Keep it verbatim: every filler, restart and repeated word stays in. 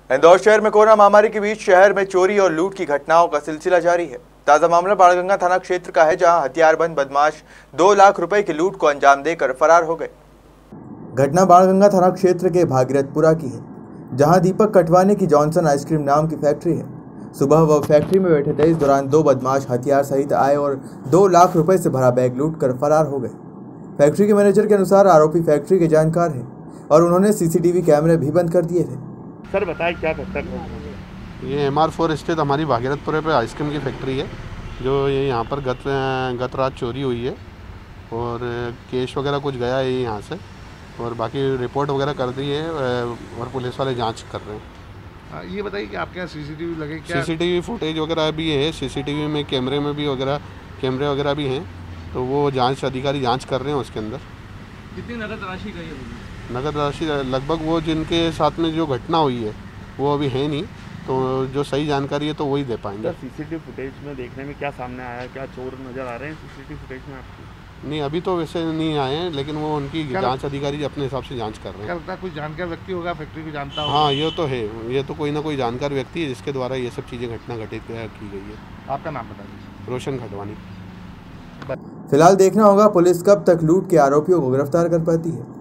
इंदौर शहर में कोरोना महामारी के बीच शहर में चोरी और लूट की घटनाओं का सिलसिला जारी है। ताजा मामला बाणगंगा थाना क्षेत्र का है, जहां हथियारबंद बदमाश दो लाख रुपए की लूट को अंजाम देकर फरार हो गए। घटना बाणगंगा थाना क्षेत्र के भागीरथपुरा की है, जहां दीपक कटवाने की जॉनसन आइसक्रीम नाम की फैक्ट्री है। सुबह वह फैक्ट्री में बैठे थे, इस दौरान दो बदमाश हथियार सहित आए और दो लाख रुपए से भरा बैग लूट कर फरार हो गए। फैक्ट्री के मैनेजर के अनुसार आरोपी फैक्ट्री के जानकार है और उन्होंने सीसीटीवी कैमरे भी बंद कर दिए थे। सर बताएं क्या घटना? ये एम आर फोर स्थित हमारी भागीरथपुरा पे आइसक्रीम की फैक्ट्री है, जो ये यहाँ पर गत गत रात चोरी हुई है और केश वगैरह कुछ गया है यहाँ से, और बाकी रिपोर्ट वगैरह कर दी है और पुलिस वाले जांच कर रहे हैं। आ, ये बताइए कि आपके यहाँ सीसीटीवी लगे क्या? सीसीटीवी फुटेज वगैरह भी है, सीसीटीवी में कैमरे में भी वगैरह कैमरे वगैरह भी हैं, तो वो जांच अधिकारी जांच कर रहे हैं उसके अंदर। कितनी नगद राशि गई है? नगद राशि लगभग वो जिनके साथ में जो घटना हुई है वो अभी है नहीं, तो जो सही जानकारी है तो वही दे पाएंगे। सीसीटीवी फुटेज में देखने में क्या सामने आया, क्या चोर नज़र आ रहे हैं सीसीटीवी फुटेज में आपको? नहीं, अभी तो वैसे नहीं आए हैं, लेकिन वो उनकी जांच अधिकारी अपने हिसाब से जांच कर रहे हैं। क्या लगता है कोई जानकार व्यक्ति होगा फैक्ट्री को जानता होगा? हाँ, ये तो है, ये तो कोई ना कोई जानकार व्यक्ति है जिसके द्वारा ये सब चीज़ें घटना घटित की गई है। आपका नाम बता दीजिए। रोशन खटवानी। फिलहाल देखना होगा पुलिस कब तक लूट के आरोपियों को गिरफ्तार कर पाती है।